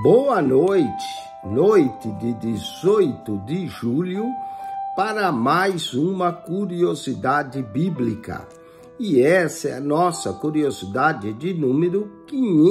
Boa noite, noite de 18 de julho, para mais uma curiosidade bíblica. E essa é a nossa curiosidade de número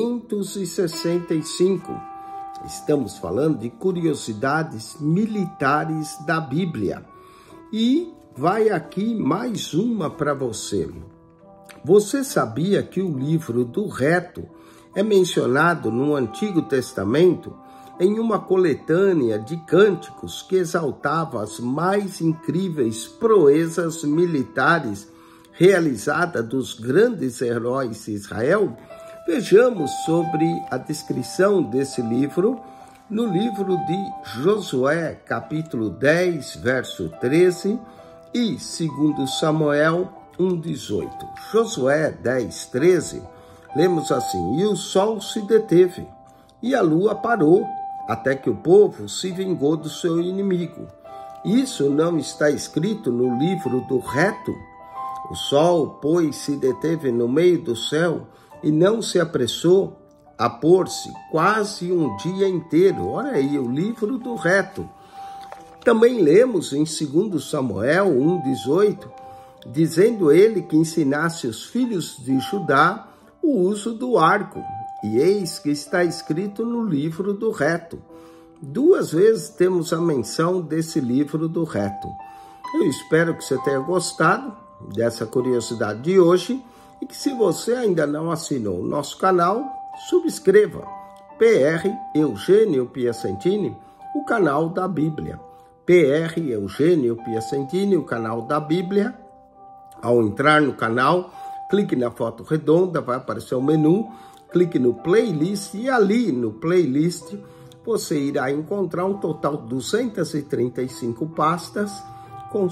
565. Estamos falando de curiosidades militares da Bíblia. E vai aqui mais uma para você. Você sabia que o livro do Reto é mencionado no Antigo Testamento em uma coletânea de cânticos que exaltava as mais incríveis proezas militares realizadas dos grandes heróis de Israel? Vejamos sobre a descrição desse livro no livro de Josué, capítulo 10, verso 13, e 2 Samuel 1:18. Josué 10, 13, lemos assim: E o sol se deteve, e a lua parou, até que o povo se vingou do seu inimigo. Isso não está escrito no livro do Reto? O sol, pois, se deteve no meio do céu e não se apressou a pôr-se quase um dia inteiro. Olha aí, o livro do Reto. Também lemos em 2 Samuel 1:18, dizendo ele que ensinasse os filhos de Judá o uso do arco. E eis que está escrito no livro do Reto. 2 vezes temos a menção desse livro do Reto. Eu espero que você tenha gostado dessa curiosidade de hoje e que, se você ainda não assinou o nosso canal, subscreva PR Eugênio Piacentini, o canal da Bíblia. PR Eugênio Piacentini, o canal da Bíblia. Ao entrar no canal, clique na foto redonda, vai aparecer o menu, clique no playlist e ali no playlist você irá encontrar um total de 235 pastas com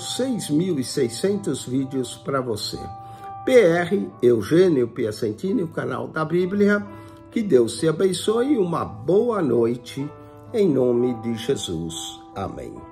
6.600 vídeos para você. PR Eugênio Piacentini, o canal da Bíblia. Que Deus te abençoe e uma boa noite em nome de Jesus. Amém.